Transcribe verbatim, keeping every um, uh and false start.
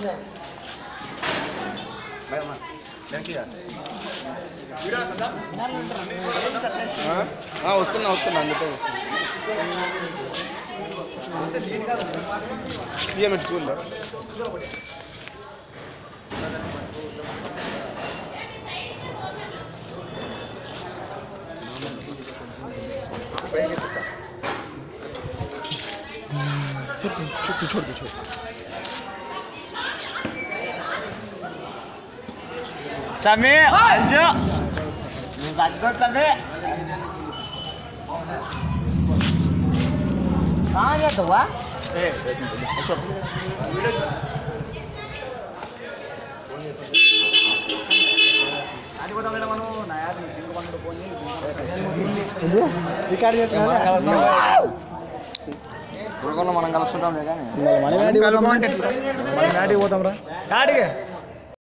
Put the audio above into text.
వస్తున్నా వస్తున్నా అందుకే వస్తున్నా సీఎం స్కూల్లో छोड़ छोड़ दो छोड़ समय अंजो बात समय कहाँ गया तो वाह ए अच्छा आदि बता मेरा मनो नया मीटिंग को बंद तो कौन नहीं रिकॉर्ड करना మనం కలుస్తుంటాం కానీ మన డాడీ పోతాం రా డాడీగా